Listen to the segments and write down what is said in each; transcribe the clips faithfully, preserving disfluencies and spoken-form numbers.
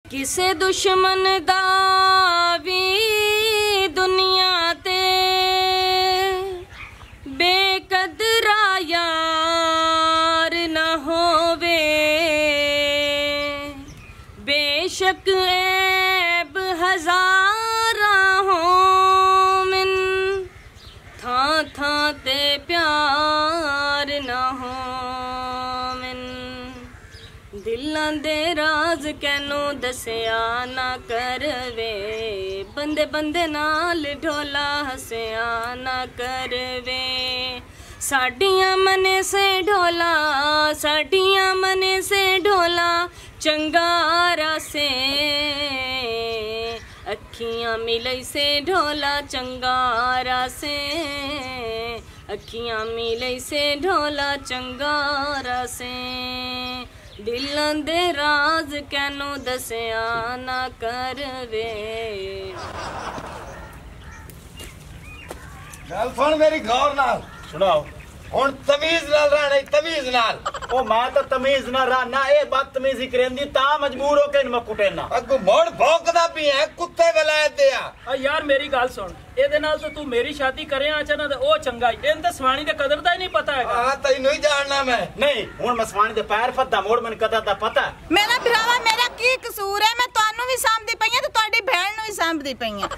किसे दुश्मन दा भी दुनिया ते बेकदरा यार न होवे, बेशक ऐब हजारा हो मिन था था ते प्यार न हो मिन। दिलां दे राज कैनू दसिया ना करवे, बंदे बंदे नाल ढोला हसिया ना करवे। साडियां मने से ढोला, साडियां मने से ढोला चंगारा से, अखियां मिलई से ढोला चंगारा से, अखियां मिलई से ढोला चंगारा से। दिलां दे राज कैनू दसिया ना करवे। गल सुन मेरी गौर नाल सुनाओ। हुण तमीज नाल रहना, तमीज नाल। ओ मैं तो तमीज ना रहना, ए बदतमीजी करेंदी ता मजबूर हो के इनमें कुटेना। अगू मोड़ भौंकदा भी है कुत्ते वलायत दे आ। आ यार मेरी गल सुन, एदे नाल तो तू मेरी शादी करे आचा ना ते ओ चंगा ही। इन ते सवाणी दे कदर दा ही नहीं पता है। हां तैनू ही जानना मैं। नहीं हुण मैं सवाणी दे पैर फद्दा मोड़ मैनू कदर दा पता है। मेरा भरावा मेरा की कसूर है? मैं तुहानू भी सांभदी पई हां ते तुहाडी भैन नू भी सांभदी पई हां।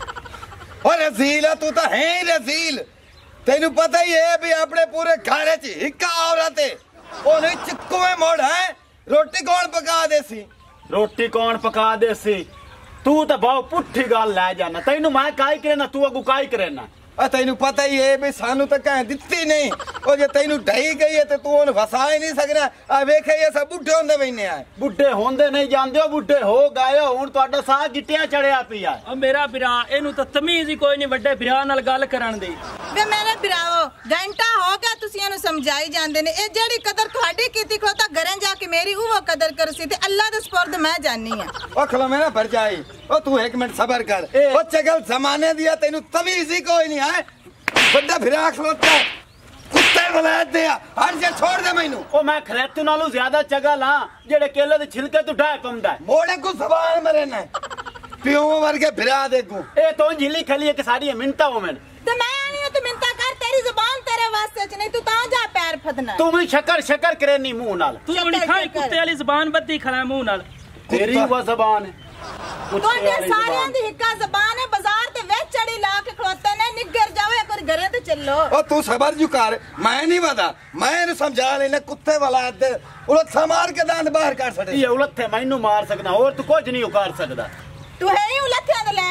ओ रसील तू तो है ही रसील। तेनू पता ही है भी अपने पूरे घर च हिक्का औरत है, ओने चिक्कुए मोड़ है। रोटी कौन पका देसी? रोटी कौन पका देसी? तू तो बहुत पुठी गल लै जाना। तैनू मैं काई करेना, तू अगू काई करेना। आ तैनू पता ही है भी सानू तो कह दित्ती नहीं। ओ जे तैनू ढई गई है ते तू ओन वसा ही नहीं सकना। आ वेखे ये सब बुढ़े होंदे बैठे आ। बुढ़े होंदे नहीं जांदे हो, बुढ़े हो गए हो। हुण तुहाडा साह गिट्टियां चढ़िया पिया। आ मेरा बिरा एनू तो तमीज ही कोई नहीं वड्डे बिरा नाल गल करन दी। वे मेरे भरावो घंटा हो गया तुसी इहनू समझाई जांदे ने। ए जेड़ी कदर तुहाडी कीती खलोता घरें जाके मेरी वो कदर करसी ते अल्लाह दे सुपुर्द मैं जानी हां। ओ खलो मेरा भरजाई, ओ तू एक मिनट सबर कर। ओ चगल जमाने दिया तेनू तमीज ही कोई नहीं है। बड़ा फिरा खलोता कुत्ते वलायत दे आ। हट जा छोड़ दे मैनू। ओ मैं खलैतू नालों ज्यादा चगल हां जेड़े केले दे छिलके तू ढाए पमदा है। मोड़े को सवाल मरे ना पियो वर्गे फिरा दे को। ए तो झिली खली है कि सारी मिनटा हो मैंने ते मैं आनी तो मिनता कर, तेरी जुबान तेरे वास्ते च नहीं। तू ता जा पैर फदना। तू भी शक्कर शक्कर करेनी मुंह नाल। तू बड़ी खाई कुत्ते वाली जुबान बद्दी खड़ा मुंह नाल। तेरी वो जुबान है तुहाडे सारियां दी हिक्का जुबान है। बाजार ते वेच चढ़ी ला के खलोते ने। निगर जाओ एक बार घरे ते चलो। ओ तू सबर जू कर, मैं नहीं वदा। मैं इन्हू समझा लेना कुत्ते वलायत दे। उलट मार के दांत बाहर कर छड़े। ये उलट है मैनू मार सकना और तू कुछ नहीं उकार सकदा। तू है ही उलथिया दे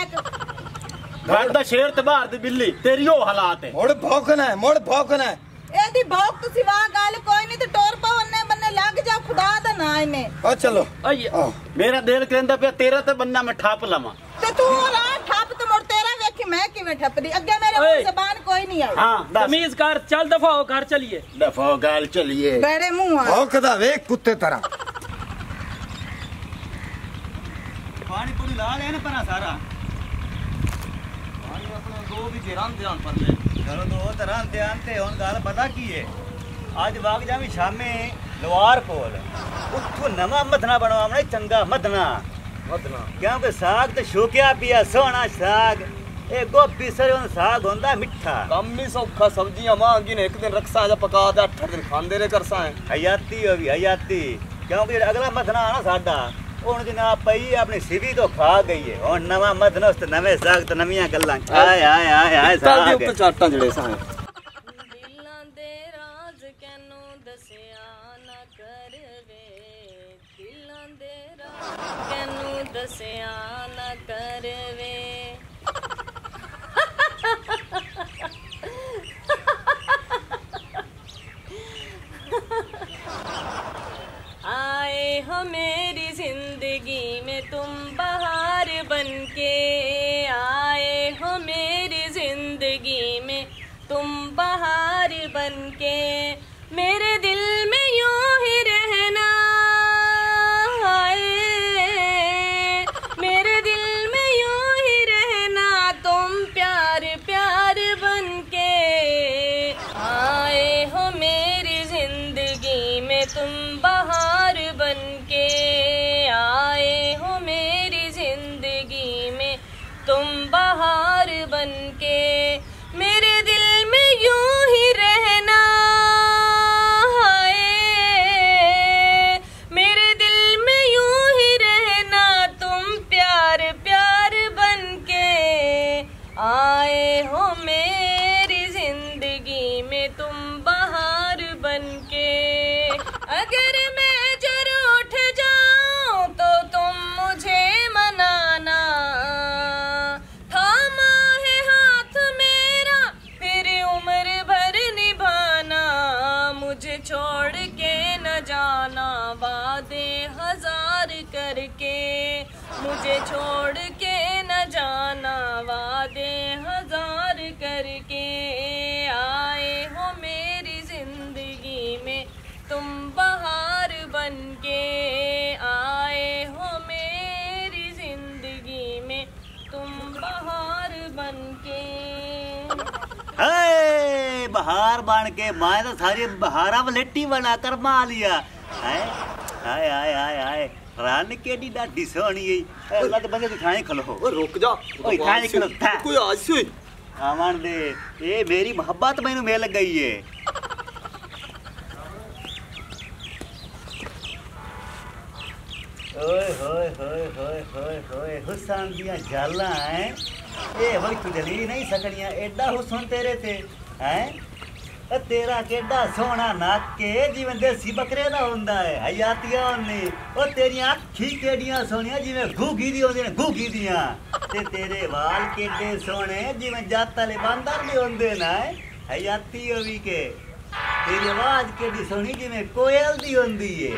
लैक। घर दा शेर ते बाहर दी बिल्ली, तेरी ओ हालात है। मोड़ भौंकना है, मोड़ भौंकना है। एदी भौक तू सिवा गल कोई नहीं। ते टोर पाओ अन्ने बन्ने लग जा खुदा दा ना इने। ओ चलो आइए मेरा दिल कहंदा पिया तेरा ते बन्ना मैं ठप लवां। ते तू रा ठप ते मोड़ तेरा वेखी मैं किवें ठपदी। अगे मेरे मुंह जुबान कोई नहीं आई। हां तमीज कर, चल दफा हो घर चलिए। दफा हो गल चलिए। बेड़े मुंह आ भौंकदा वेख कुत्ते तरह। पानी पूरी ला ले ना परा सारा पानी अपने दो भी ध्यान ध्यान पर ले करो दो तरह ध्यान ते हुन गल पता की है। आज वाग जावी शामे लवार कोल उत्थों नवा मदना बनवावना चंगा मदना मदना क्योंकि साग ते शोकिया पिया सोहना साग। ए गोभी सरयों साग होंदा मिठा। कम ही सौखा सब्जियां मांगी ने एक दिन रखसा जा पका दे अठ दिन खांदे रहे करसा है। हयाती हो गई हयाती क्योंकि अगला मदना ना साडा ਹੁਣ ਜਨਾਬ ਪਈ ਆਪਣੀ ਸਿਵੀ ਤੋਂ ਖਾ ਗਈ ਹੈ। ਹੁਣ ਨਵਾਂ ਮਦਨਸ ਤੇ ਨਵੇਂ ਸਾਗ ਤੇ ਨਵੀਆਂ ਗੱਲਾਂ। ਆਏ ਆਏ ਆਏ ਆਏ ਸਾਗ ਦੇ ਉੱਤੇ ਚਾਟਾਂ ਜੜੇ ਸਾਂ। ਦਿਲਾਂ ਦੇ ਰਾਜ਼ ਕੈਨੂੰ ਦਸਿਆ ਨਾ ਕਰਵੇ, ਦਿਲਾਂ ਦੇ ਰਾਜ਼ ਕੈਨੂੰ ਦਸਿਆ ਨਾ ਕਰਵੇ। आए हो मेरी जिंदगी में तुम बहार बनके, आए हो मेरी जिंदगी में तुम बहार बनके। मेरे दिल में यूं ही रहना, मेरे दिल में यूं ही रहना तुम प्यार प्यार बनके। आए हो मेरी जिंदगी में तुम बहार बनके, आए हो मेरे मुझे छोड़ के न जाना वादे हजार करके आए हो मेरी जिंदगी में तुम बहार बन के आए हो मेरी जिंदगी में तुम बहार बन के। हे बहार बन के मैं तो सारी बहारा वलेटी बना कर मा लिया है। हाय हाय हाय हाय रान केडी डाडी सोनी है अल्लाह तो बंदे दिखाए खलो। ओ रुक जा ओए थाने खलो था कोई आज से आवन दे ये मेरी मोहब्बत मैनू मिल गई है। ओए होए होए होए होए होए हुसन दियां जाला हैं ए वही तू जली नहीं सकनियां एडा हुसन तेरे ते हैं। तेरा केडा सोहना नक के जिवें देसी बकरे दा हुंदा है हयातियां ने ओ तेरियां अखी केडियां सोहणियां जिवें घूगी दी होंदी ने घूगी दियां ते तेरे वाल केडे सोहणे जिवें जात वाले बांदर दे हुंदे ना हयाती होवी के तेरी आवाज केडी सोहणी जिवें कोयल दी हुंदी है।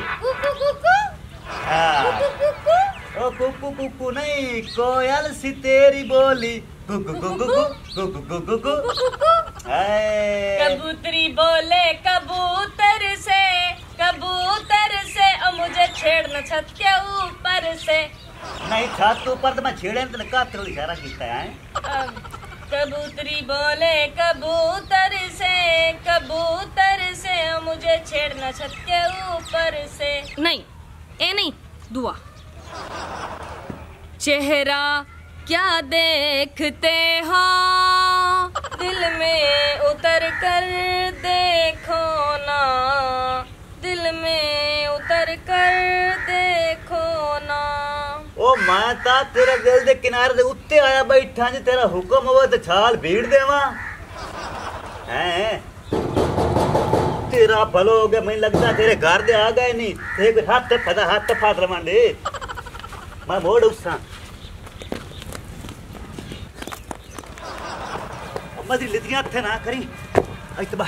हां ओ कुकू कुकू नहीं कोयल सी तेरी बोली कुकू कुकू कुकू कुकू कुकू। कबूतरी बोले कबूतर से कबूतर से और मुझे छेड़ना छत के ऊपर से। नहीं छत ऊपर तो मैं छेड़े तो का तेरा इशारा किया है। कबूतरी बोले कबूतर से कबूतर से और मुझे छेड़ना छत के ऊपर से। नहीं ए नहीं दुआ चेहरा क्या देखते हो दिल में उतर कर देखो ना दिल में उतर कर देखो ना। ओ मैं ता तेरे दिल दे किनारे दे उत्ते आया बैठा जी तेरा हुक्म हो तो छाल भीड़ देवा हैं। तेरा भलो हो गया मैं लगता तेरे घर दे आ गए नहीं ते हाथ फदा हाथ फात लवांडे मैं मोड़ उसा मजी लितियां थे ना करी इतबा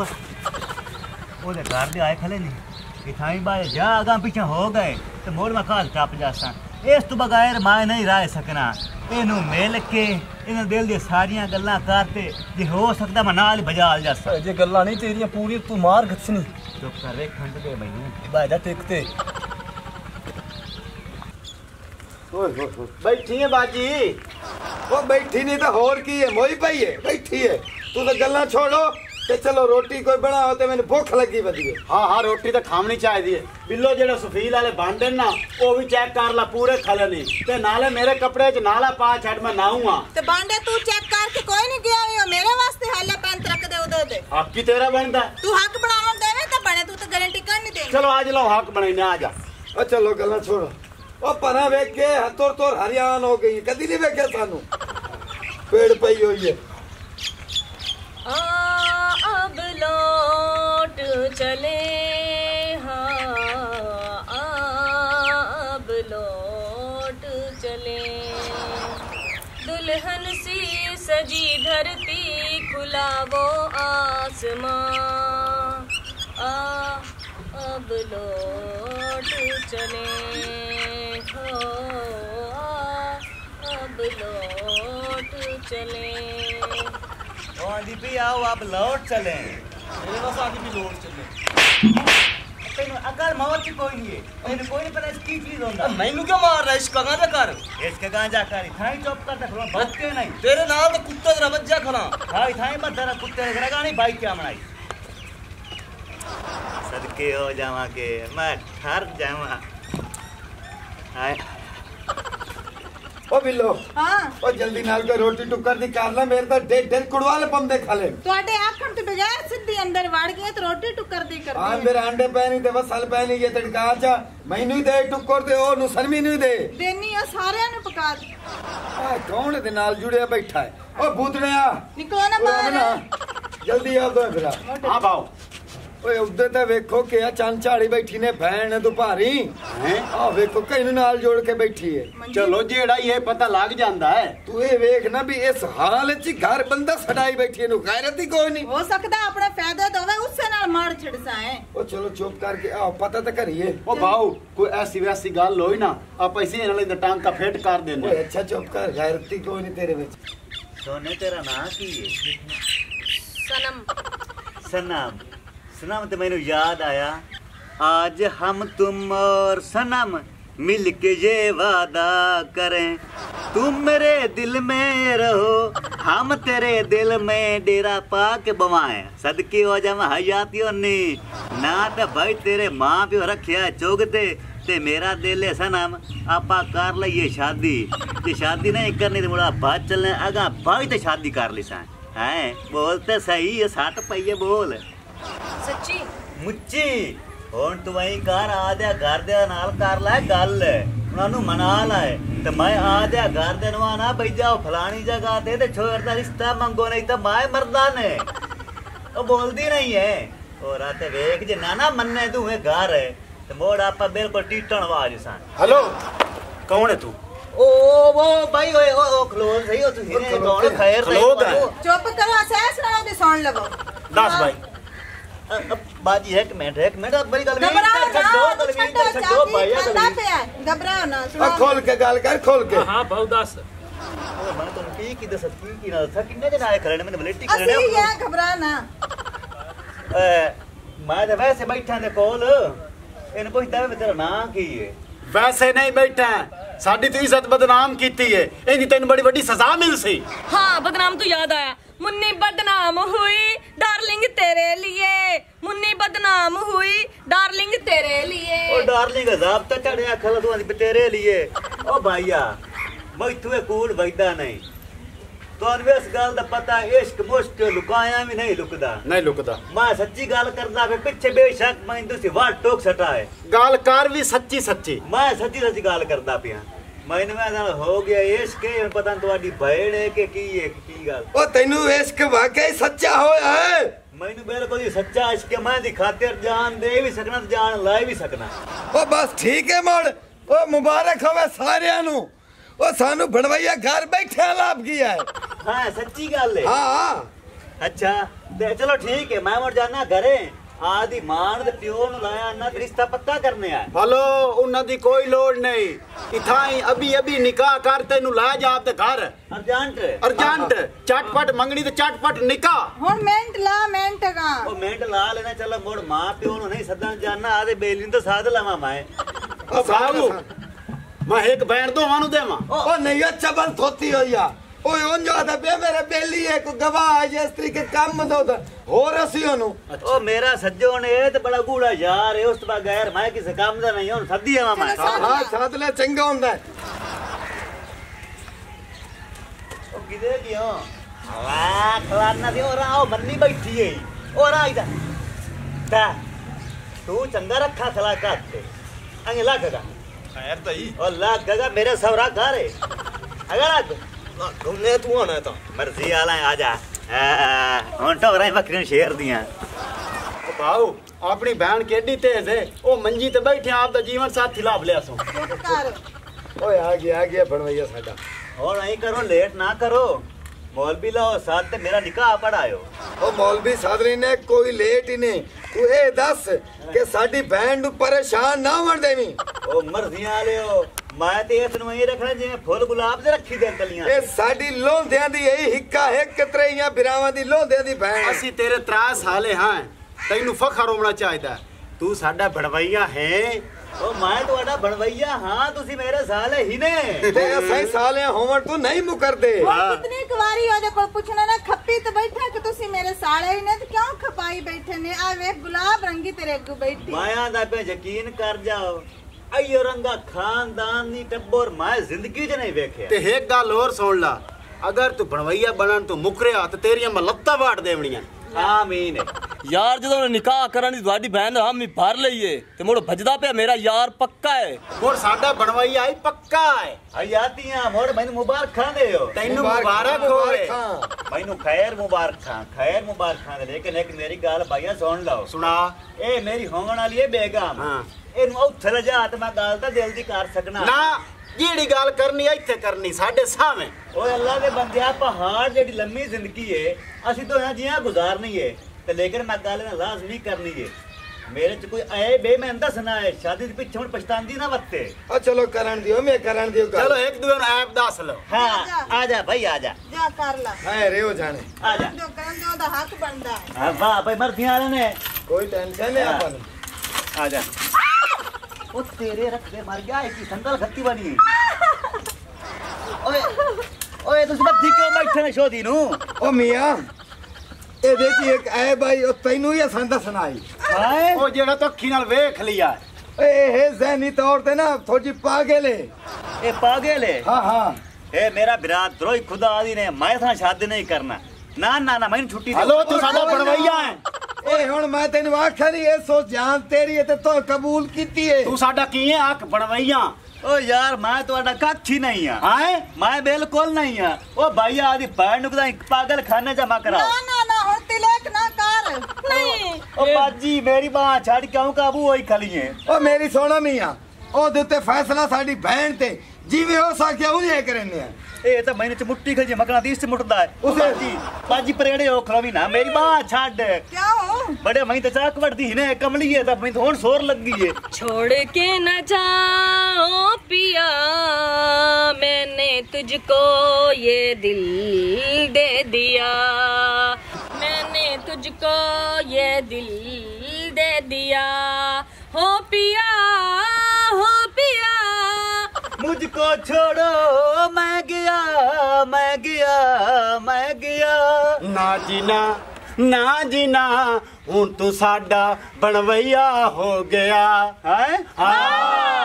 ओदे घर दे आए खले नहीं इथाई बाए जा आगा पीछे हो गए तो मोड़ में काल टप जासा इस तो बगैर मैं नहीं रह सकना इनू मिल के इन दिल दी सारियां गल्लां करते जे हो सकदा मैं नाल बजाल जासा। जे गल्लां नहीं तेरियां पूरी तू मार घसनी चुप कर रे खंड दे मैनू बाजा टिकते। ओए होए होए बैठी है बाजी वो बैठी नहीं तो होर की है मोई पई है बैठी है तू तो गल्ला छोड़ो ते चलो रोटी कोई बना होते मैंने भूख लगी बदी। हाँ हाँ रोटी तो खावनी चाहिए बिल्लो जेड़ा सुफील वाले भांडे ना वो भी चेक कर ला पूरे खले नहीं ते नाले मेरे कपड़े च नाला पा छड़ मैं नाऊंगा ते भांडे तू चेक करके कोई नहीं गया हुई मेरे वास्ते हाले पैंत रख दे उधर दे हक की तेरा बनदा तू हक बनावन देवे ते बने तू तो गारंटी कर नहीं दे। चलो आज लो हक बनाई आ जा ओ चलो गल्ला छोड़ो ओ परा वेख के हतोर तोर हरियाण हो गई कदी नहीं वेखे सानू पेड़ पई हुई है। आ, अब लौट चले हाँ आ, अब लौट चले दुल्हन सी सजी धरती खुला वो आसमां आ अब लौट चले हो आ, अब लौट चले। आंधी भी आओ आप लौट चले मेरे पास आदि भी लौट चले तेनु अकल मौत की कोई नहीं है तेनु कोई नहीं पता इसकी चीज होंदा मैनू क्यों मार रहा है इसका गांजा कर इसके गांजा कर थाई चुप कर खलो भटके नहीं तेरे नाल तो कुत्ते दा बच्चा खला थाई थाई मत तेरा कुत्ते ने गानी बाइक क्या बनाई सदके हो जावा के मैं ठर जावा हाय ओ बिल्लो हां ओ जल्दी नाल को रोटी टुकर दी कर ले मेरे तो डेढ़ डेढ़ कुड़वाले पंदे खा ले तोड़े आखण ते बगैर सीधी अंदर वड़ गए तो रोटी टुकर दी कर हां मेरे अंडे पैनी ते वसल पैनी ये तड़का जा मैनू दे टुकर दे ओ नु शर्मी नहीं दे देनी है सारे ने पका दी आ कौन दे नाल जुड़े बैठा है ओ भूतड़िया निकलो ना बाहर जल्दी आ दो फिर हां बाओ ਓਏ ਉਧਰ ਤਾਂ ਵੇਖੋ ਕਿ ਆ ਚੰਨ ਝਾੜੀ ਬੈਠੀ ਨੇ ਭੈਣ ਦੁਪਾਰੀ ਹੈ ਆ ਵੇਖੋ ਕਈ ਨੂੰ ਨਾਲ ਜੋੜ ਕੇ ਬੈਠੀ ਹੈ। ਚਲੋ ਜਿਹੜਾ ਇਹ ਪਤਾ ਲੱਗ ਜਾਂਦਾ ਹੈ। ਤੂੰ ਇਹ ਵੇਖ ਨਾ ਵੀ ਇਸ ਹਾਲ ਚ ਘਰ ਬੰਦਾ ਸੜਾਈ ਬੈਠੀ ਇਹਨੂੰ ਗੈਰਤ ਹੀ ਕੋਈ ਨਹੀਂ। ਹੋ ਸਕਦਾ ਆਪਣਾ ਫਾਇਦਾ ਦੋਵੇ ਉਸੇ ਨਾਲ ਮਾਰ ਛੜਸਾ ਹੈ। ਉਹ ਚਲੋ ਚੁੱਪ ਕਰਕੇ ਆ ਪਤਾ ਤਾਂ ਕਰੀਏ। ਉਹ ਬਾਉ ਕੋਈ ਐਸੀ ਵੈਸੀ ਗੱਲ ਹੋਈ ਨਾ ਆਪਾਂ ਇਸੇ ਨਾਲ ਇਹਦਾ ਟਾਂਕਾ ਫਿੱਟ ਕਰ ਦਿੰਦੇ। ਓਏ ਅੱਛਾ ਚੁੱਪ ਕਰ ਗੈਰਤ ਹੀ ਕੋਈ ਨਹੀਂ ਤੇਰੇ ਵਿੱਚ। सोने तेरा नाम की है? सनम। सनम। सनम तो मैंने याद आया, आज हम तुम और सनम मिल के ये वादा करें, तुम मेरे दिल में रहो हम तेरे दिल में डेरा पा के बवाएं, सदकी हो जा हयाती होनी ना तो भाई तेरे माँ प्यो रखिया चुगते ते मेरा दिल है सनम आपा कर लइए शादी। ते शादी नहीं करनी तो मुड़ा बात चलने अगा भाई तो शादी कर ली सा हैं बोलते सही है साठ पहिए बोल सच्ची मुच्ची ਹੁਣ ਤੂੰ ਵਹੀਂ ਘਰ ਆ ਦਿਆ ਘਰ ਦੇ ਨਾਲ ਕਰ ਲੈ ਗੱਲ ਉਹਨਾਂ ਨੂੰ ਮਨਾ ਲੈ ਤੇ ਮੈਂ ਆ ਦਿਆ ਘਰ ਦੇ ਨੂੰ ਨਾ ਬਈ ਜਾਓ ਫਲਾਣੀ ਜਗ੍ਹਾ ਤੇ ਤੇ ਛੋਰ ਦਾ ਰਿਸ਼ਤਾ ਮੰਗੋ ਨਹੀਂ ਤਾਂ ਮੈਂ ਮਰਦਾ ਨੇ ਉਹ ਬੋਲਦੀ ਨਹੀਂ ਹੈ ਔਰ ਆ ਤੇ ਵੇਖ ਜੇ ਨਾ ਨਾ ਮੰਨੇ ਤੂੰ ਇਹ ਘਰ ਹੈ ਤੇ ਮੋੜ ਆਪਾਂ ਬਿਲਕੁਲ ਟੀਟਣ ਆਵਾਜ਼ ਸਾਂ। हेलो कौन है तू? ओ वो भाई ओए ओ ओ क्लोज सही हो तू हिने कौन खैर खलोग है। ਚੁੱਪ ਕਰੋ ਸਹਿਸ ਨਾ ਉਹਦੀ ਸੁਣ ਲਵੋ। दस भाई बाजी एक मिनट एक मिनट बड़ी गल ਘਬਰਾਓ ਨਾ छड्डो गल भी ਛੱਡੋ छड्डो भाई ਚਾਚੀ ਖਾਂਦਾ ਪਿਆ ਘਬਰਾਓ ਨਾ ਆ ਸੁਣੋ। ਖੋਲ ਕੇ ਗੱਲ ਕਰ ਖੋਲ ਕੇ। हाँ भाऊ दस मैं तुम की की दस की की ना था किन्ने जन आए खड़े ने मैंने बलेटी ਅਸੀਂ खड़े ਇਹ ਘਬਰਾ ਨਾ। मैं तो वैसे बैठा ने कोल इन पुछदा वे तेरा नाम की है? वैसे नहीं बैठा साडी तो इज्जत बदनाम कीती है इनकी तेन बड़ी बड़ी सजा मिल सी। हाँ बदनाम तो याद आया, मुन्नी बदनाम हुई डार्लिंग तेरे लिए, मुन्नी बदनाम हुई डार्लिंग तेरे लिए। ओ डार्लिंग अजाब तो चढ़या खल तू आंदी तेरे लिए ओ भाईया मैं तू कूल वैदा नहीं तो इस गल दा पता इश्क मुश्क लुकाया भी नहीं लुकदा नहीं लुकदा मैं सच्ची गल करदा फिर पीछे बेशक मैं तुसी वाट टोक सटा है गाल कार भी सच्ची सच्ची मैं सच्ची सच्ची गल करदा पिया मैनू मैं नाल हो गया इश्क है पता तुहाडी भैण है कि की है की गल ਉਹ ਤੈਨੂੰ ਇਸ਼ਕ ਵਾਕਈ ਸੱਚਾ ਹੋਇਆ ਹੈ। मैनू बिल्कुल ही सच्चा इश्क मैं दी खातिर जान दे भी सकना ते जान ला भी सकना। ਉਹ ਬਸ ਠੀਕ ਹੈ ਮੋੜ ਉਹ ਮੁਬਾਰਕ ਹੋਵੇ ਸਾਰਿਆਂ ਨੂੰ। ਉਹ ਸਾਨੂੰ ਬਣਵਈਆ ਘਰ ਬੈਠਿਆ ਲਾਭ ਗਿਆ ਹੈ। हाँ सच्ची गल है। ਹਾਂ अच्छा ते चलो ठीक है मैं मुड़ जाना घरे आदि मान ते प्यो नु लाया ना रिश्ता पक्का करने आया। हेलो उन्हां दी कोई लोड़ नहीं इथा ही अभी अभी निकाह कर तेनू ला जा ते घर अर्जेंट अर्जेंट चटपट मंगनी ते चटपट निकाह। ਹੁਣ ਮਿੰਟ ਲਾ ਮਿੰਟ ਗਾ। ओ मिनट ला लेना चलो मुड़ मां प्यो नु नहीं सदन जाना आदे बेली तो साध लावा मैं ਉਹ साहू ਸਾਰੂ मैं एक बैठ दो मानू देवा ਉਹ ਨਹੀਂ ਉਹ ਚਬਲ ਥੋਤੀ ਹੋਈ ਆ। ਓਏ ਉਂਝ ਆਦਾ ਪਿਆ ਮੇਰੇ ਬੇਲੀ ਇੱਕ ਗਵਾਹ ਜਿਸ ਤਰੀਕੇ ਕੰਮ ਦੋ ਹੋਰ ਅਸੀਂ ਉਹਨੂੰ। ओ मेरा सज्जो ने ते बड़ा गूड़ा यार है उस तो बगैर मैं किसी काम दा नहीं हूं सदी आवा मैं। ਹਾਂ ਹਾਂ ਸਾਧ ਲੈ ਚੰਗਾ ਹੁੰਦਾ ਹੈ। ओ किदे दियो वाह खलाना दियो राओ मन्नी बैठी है ओ रा इधर ता तू चंगा रखा खला काटे अंगे लागगा खैर तई ओ लागगा मेरे सवरा घर है अगर लग घूमने तू आना है तो मर्जी आला आ जा हुन तो रही बकरियां शेर दियां ओ भाऊ अपनी बहन केडी तेज है ओ मंजी ते बैठे आप दा जीवन साथी लाभ लिया सो। ਚੁੱਪ ਕਰ। ਓਏ ਆ ਗਿਆ ਆ ਗਿਆ ਬਣਵਈਆ ਸਾਡਾ। और नहीं करो लेट ना करो मौलवी लाओ साथ ते मेरा निकाह पढ़ायो। ਉਹ ਮੌਲਵੀ ਸਾਧਰੀ ਨੇ ਕੋਈ ਲੇਟ ਹੀ ਨਹੀਂ। ਤੂੰ ਇਹ ਦੱਸ ਕਿ ਸਾਡੀ ਭੈਣ ਨੂੰ ਪਰੇਸ਼ਾਨ ਨਾ ਹੋਣ ਦੇਵੀਂ। ओ मर्जियां लियो मैं ते इस नु ही रखना जिवें फुल गुलाब दे रखी दे कलियां। ਇਹ ਸਾਡੀ ਲੋਂਦਿਆਂ ਦੀ ਇਹੀ ਹਿੱਕਾ ਹੈ ਕਿਤਰੇਆਂ ਬਿਰਾਵਾਂ ਦੀ ਲੋਂਦਿਆਂ ਦੀ ਭੈਣ। ਅਸੀਂ ਤੇਰੇ ਤਰਾ ਸਾਲੇ ਹਾਂ ਤੈਨੂੰ ਫਖਰ ਹੋਣਾ ਚਾਹੀਦਾ ਤੂੰ ਸਾਡਾ ਬੜਵਈਆ ਹੈ। ओ मैं ਤੁਹਾਡਾ ਬਣਵਈਆ ਹਾਂ ਤੁਸੀਂ ਮੇਰੇ ਸਾਲੇ ਹੀ ਨੇ। ਤੇ ਅਸੀਂ ਸਾਲਿਆਂ ਹੋਵਣ ਤੂੰ ਨਹੀਂ ਮੁਕਰਦੇ। ਹੁਣ ਕਿਤਨੀ ਕੁਵਾਰੀ ਉਹਦੇ ਕੋਲ ਪੁੱਛਣਾ ਨਾ ਖੱਪੀ ਤੇ ਬੈਠਾ ਕਿ ਤੁਸੀਂ ਮੇਰੇ ਸਾਲੇ ਹੀ ਨੇ ਤੇ ਕਿਉਂ ਖਪਾਈ ਬੈਠੇ ਨੇ ਆ ਵੇਖ ਗੁਲਾਬ ਰੰਗੀ ਤੇਰੇ ਅੱਗੇ ਬੈਠੀ। माया दा पे यकीन कर जाओ अयो रंगा खानदान दी टब्बर मैं जिंदगी च नहीं वेख्या। ਤੇ ਇੱਕ ਗੱਲ ਹੋਰ ਸੁਣ ਲਾ ਅਗਰ ਤੂੰ ਬੜਵਈਆ ਬਣਨ ਤੋਂ ਮੁਕਰਿਆ ਤੇ ਤੇਰੀਆਂ ਮੈਂ ਲੱਤਾਂ ਵਾੜ ਦੇਵਣੀਆਂ। आमीन यार जो निकाह करन दी ਤੁਹਾਡੀ बहन हम ही भर लईए ते मुड़ भजदा पे मेरा यार पक्का है और साडा बनवाई आई पक्का है हयातियां मोड़ मैनू मुबारक खां दे हो तैनू मुबारक होवे मैनू खैर मुबारक खां खैर मुबारक खां दे लेकिन एक मेरी गाल भाईया सुन लो सुना ए मेरी होंगण वाली है बेगम हां एनू उत्थे लजा ते मैं गाल ता दिल दी कर सकना ना ਜਿਹੜੀ ਗੱਲ ਕਰਨੀ ਇੱਥੇ ਕਰਨੀ ਸਾਡੇ ਸਾਹਮਣੇ ਓਏ ਅੱਲਾ ਦੇ ਬੰਦਿਆ ਪਹਾੜ ਜਿਹੜੀ ਲੰਮੀ ਜ਼ਿੰਦਗੀ ਏ ਅਸੀਂ ਤੋਂ ਇਹਨਾਂ ਜੀਆਂ ਗੁਜ਼ਾਰਨੀ ਏ ਤੇ ਲੇਕਿਨ ਮੈਂ ਗੱਲ ਨਾ ਲਾਜ਼ਮੀ ਕਰਨੀ ਏ ਮੇਰੇ ਚ ਕੋਈ ਆਏ ਬੇ ਮੈਂ ਦੱਸਣਾ ਹੈ ਸ਼ਾਦੀ ਦੇ ਪਿੱਛੇ ਹੁਣ ਪਛਤਾਂਦੀ ਨਾ ਵਕਤੇ ओ चलो करण दियो मैं करण दियो ਚਲੋ ਇੱਕ ਦੂਜੇ ਨੂੰ ਐਪ ਦੱਸ ਲਓ ਹਾਂ ਆ ਜਾ ਭਾਈ ਆ ਜਾ ਜਾ ਕਰ ਲਾ हाय रे हो जाने ਆ ਜਾ ਜੋ ਕਰਨ ਦੇ ਉਹਦਾ ਹੱਕ ਬਣਦਾ ਹੈ ਹਾਂ ਵਾਹ ਭਾਈ ਮਰਦੀਆਂ ਵਾਲੇ ਨੇ कोई टेंशन नहीं अपन ਆ ਜਾ ਉਹ ਤੇਰੇ ਰੱਖਦੇ ਮਰ ਗਿਆ ਇੱਕ ਸੰਦਲ ਖੱਤੀ ਬਣੀ ਓਏ ਓਏ ਤੁਸੀਂ ਬੱਦੀ ਕਿਉਂ ਬੈਠੇ ਨੇ ਸ਼ੋਦੀ ਨੂੰ ओ मियां ए देखी एक आए भाई ओ तैनू ही संदा सुनाई ਹਾਏ ਉਹ ਜਿਹੜਾ ਤੂੰ ਅੱਖੀ ਨਾਲ ਵੇਖ ਲਿਆ ए हे ज़हनी तौर ते ना थोड़ी पागल है ਇਹ ਪਾਗਲ ਹੈ हां हां ए मेरा बिराद द्रोही खुदा दी ने मैं था शादी नहीं करना ना ना ना मैंने छुट्टी दे ਹਲੋ ਤੂੰ ਸਾਡਾ ਬਣਵਾਈਆ ਹੈ ए हुन मैं तेन आख्या नहीं ए सो जान तेरी है ते तो कबूल कीती है ਤੂੰ ਸਾਡਾ ਕੀ ਹੈ ਅੱਖ ਬਣਵਾਈਆ ओ यार मैं ਤੁਹਾਡਾ ਕੱਖ ਹੀ ਨਹੀਂ ਆ ਹਾਂ मैं बिल्कुल नहीं आ ओ भाई आदि पैर ਨੂੰ ਕਦਾਂ ਪਾਗਲ ਖਾਨੇ ਜਮਾ ਕਰਾਓ ਨਾ ਨਾ ਨਾ ਹੁਣ ਤਿਲਕ ਨਾ ਕਰ ਨਹੀਂ ओ बाजी मेरी बाह ਛੱਡ ਕਿਉਂ ਕਾਬੂ ਹੋਈ ਖਲੀਏ ओ मेरी सोना मियां ओ दे ते फैसला साडी बहन ते जिवे हो सके उन्हें करने ਇਹ ਤਾਂ ਮੈਨੂੰ ਚ ਮੁੱਠੀ ਖਲ ਜੇ ਮਕਣਾ ਦੀ ਇਸ ਮੁੱਟਦਾ ਹੈ ਉਸੇ- ਬਾਜੀ ਬਾਜੀ ਪਰੇੜੇ ਹੋ ਖਲੋਵੀ ਨਾ ਮੇਰੀ ਬਾਹ ਛੱਡ ਕਿਉਂ ਬੜੇ ਮੈਂ ਤਾਂ ਚਾਕ ਵੜਦੀ ਨੇ ਕਮਲੀਏ ਤਾਂ ਮੈਨੂੰ ਹੁਣ ਸੋਰ ਲੱਗੀ ਏ छोड़ के न जाओ पिया मैंने तुझको ये दिल दे दिया मैंने तुझको ये दिल दे दिया हो पिया हो पिया मुझको छोड़ो मैं गया मैं गया मैं गया ਨਾ ਜੀ ਨਾ ਨਾ ਜੀ ਨਾ ਹੁਣ ਤੂੰ ਸਾਡਾ ਬਣਵਈਆ ਹੋ ਗਿਆ ਹੈ ਹਾਂ